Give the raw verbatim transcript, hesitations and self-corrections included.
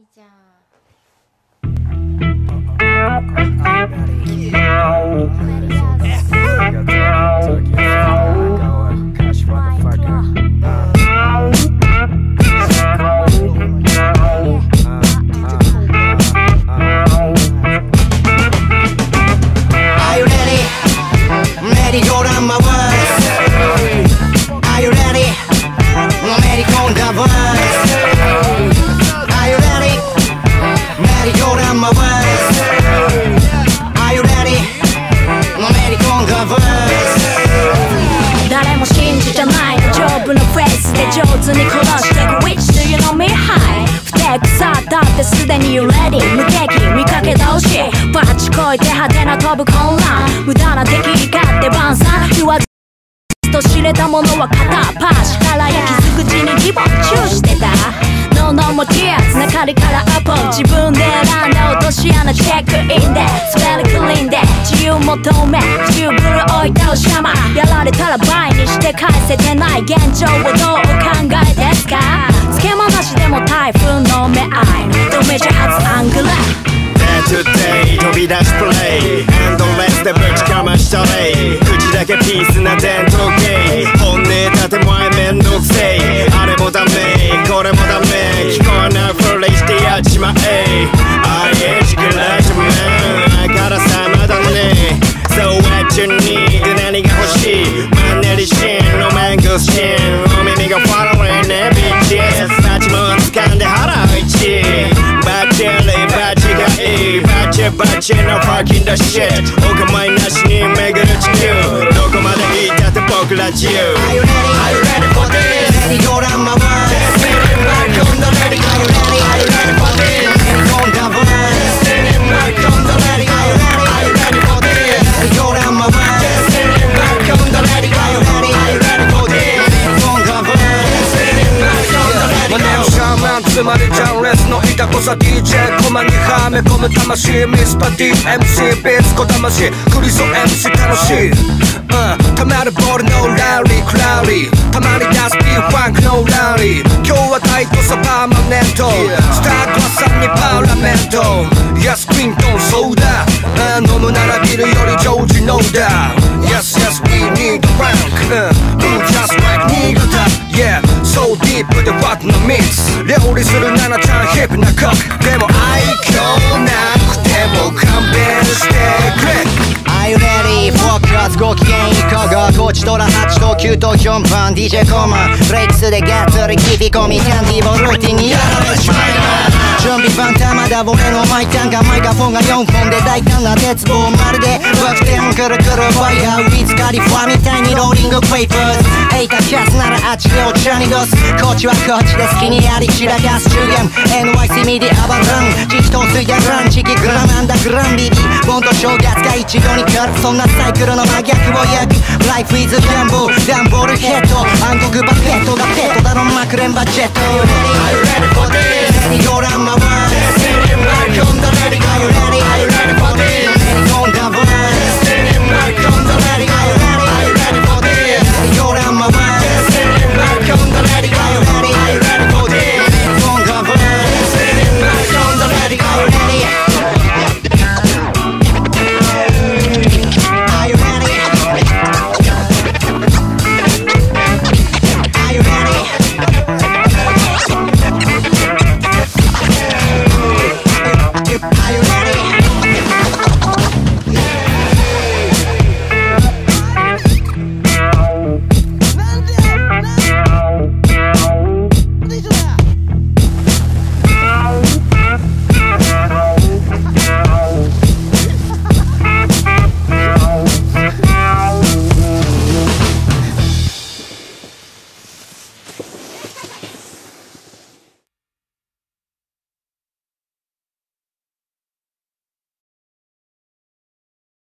じゃん。 誰も信じじゃない丈夫なフェイスで上手に殺してく Which do you know me high 不手草だってすでに You ready 無敵見かけ倒しバチこいて派手な飛ぶ混乱無駄な敵に勝って晩餐言わずと知れたものは片っ端から焼き口にリボンチューしてた No no more tears 中りからアポ自分で選んだ落とし穴チェックインで滑りクリーンで自由求め自由ブル置いたおしゃまやられたら倍にして返せてない現状をどうお考えですかつけまなしでも台風の目合い止めちゃ初アングラ Day to day 飛び出しプレイエンドレスでぶちかましたれ口だけピースな伝統芸本音建前めんどくせえあれもダメこれもダメ聞こえないふりしてやっちまえあいえしくらいじゃめあからさまだね So what you need 何が欲しいマンネリシンロマングスシンお耳がフォローねビッチバチも掴んで腹を一バッチリバチがいいバチバチのファッキンダシットお構いなしに巡る地球どこまで行ったって僕ら自由 Are you ready? Are you ready for this? Ready go down my world Spinning back on the ready Are you ready? Are you ready for this? Ready go down my world Spinning back on the ready Are you ready? Are you ready for this? Ready go down my world Spinning back on the ready Are you ready? Are you ready for this? Ready go down my world Spinning back on the ready My name is Shaman つまりジャンレスのいたこさ ディージェー コマにはめ込む魂ミスパ ディーエムシー ベース小魂クリソ エムシー 楽しい、うん、たまるボールのラリークラリーたまに出す ビーファンクのラリー今日はタイトさパーマネントスタートはさんにパーラメントイエスクリントンそうだ、うん、飲むならビールよりジョージノーだ Yes yes we need a rank、うん、just like 新潟 Yeah so deep で what no mix 料理するナナちゃんヒップなコックでも愛嬌なくても勘弁してくれ Are you ready? フォーカスご機嫌いかがコーチトラはちときゅうとよんばん ディージェー コマブレイクスでガッツリ聞き込みキャンディーをルーティンにやられちまいな準備万端まだ俺のマイタンがマイカフォンがよんほんで大胆な鉄棒まるでバクテンくるくるファイヤーウィズカリファみたいにローリングクレイプスエイタキャスならあっちでお茶にごすこっちはこっちで好きにやり散らかす中元 エヌワイシー ミディアバラン時期とついてランチキグラなんだグランビビボンと正月が一度に来るそんなサイクルの真逆を焼く Life is a gamble ダンボールヘッド暗黒バペットがペットだろまくれんバジェット Are you ready for this? Ready go down my world Sitting back on the ready Are you ready? Are you ready for this? Ready go down my world Sitting back on the ready Are you ready? Are you ready for this? Ready go down my world Sitting back on the ready